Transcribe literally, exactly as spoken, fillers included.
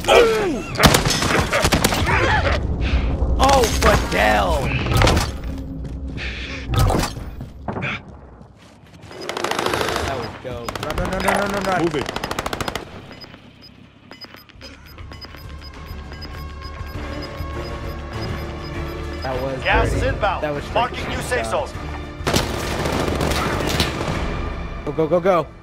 Oh, Fidel! That was dope. Run, run, run, run, run, run, run. Move it. That was Gas dirty. is inbound. That was Marking new safe zones. Go, go, go, go.